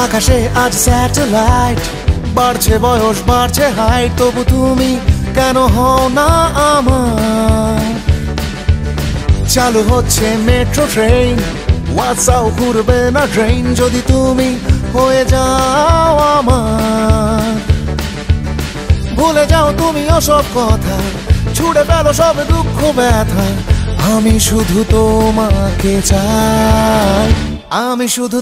আকাশে আজ স্যাটেলাইট, বাড়ছে বয়স বাড়ছে হাইট, তবু তুমি কেন হও না আমার। চালু হচ্ছে মেট্রো ট্রেন, ওয়াটসাও ঘুরবে না ট্রেন, যদি তুমি হয়ে যাও আমার। ভুলে যাও তুমি ওসব কথা, ছুড়ে ফেলো সব দুঃখ ব্যথা, আমি শুধু তোমাকে চাই, আমি শুধু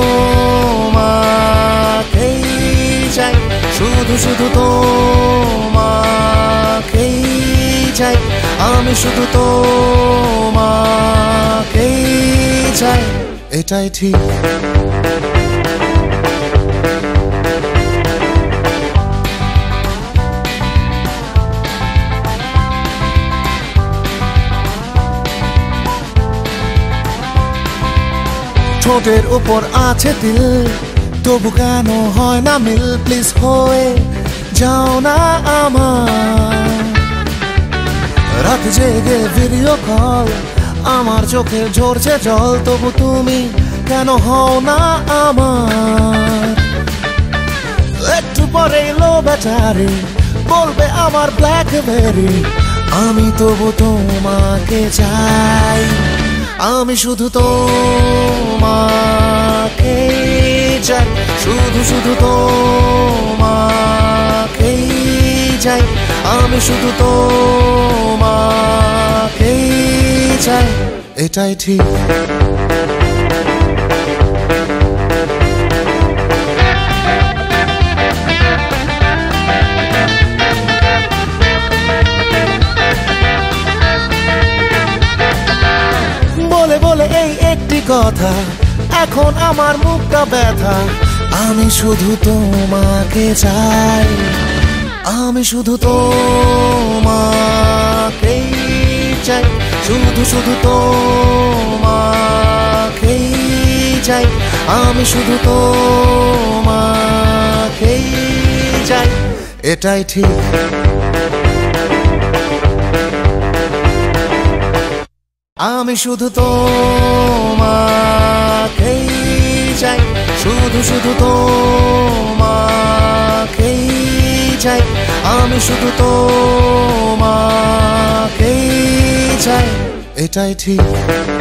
তোমাকেই চাই, শুধু শুধু তোমাকেই চাই, আমি শুধু তোমাকেই চাই, এটাই ঠিক। ঠোঁটের উপর আছে তিল, তবু কেন হয় না মিল, প্লিজ হয়ে যাও না আমার। রাত জেগে ভিডিও কল, আমার চোখে ঝরছে জল, তবু তুমি কেন হও না আমার। একটু পরে লো ব্যাটারি বলবে আমার ব্ল্যাকবেরি, আমি তবু তোমাকে চাই, আমি শুধু তোমাকেই চাই, শুধু শুধু তোমাকেই চাই, আমি শুধু তোমাকেই চাই, এটাই ঠিক। বলে বলে এই একটি কথা, এখন আমার মুখটা ব্যথা, আমি শুধু তোমাকে চাই, আমি শুধু তোমাকেই চাই, শুধু শুধু তোমাকেই চাই, আমি শুধু তোমাকেই চাই, এটাই ঠিক। আমি শুধু তোমাকেই চাই, শুধু শুধু তোমাকেই চাই, আমি শুধু তোমাকেই চাই, এটাই ঠিক।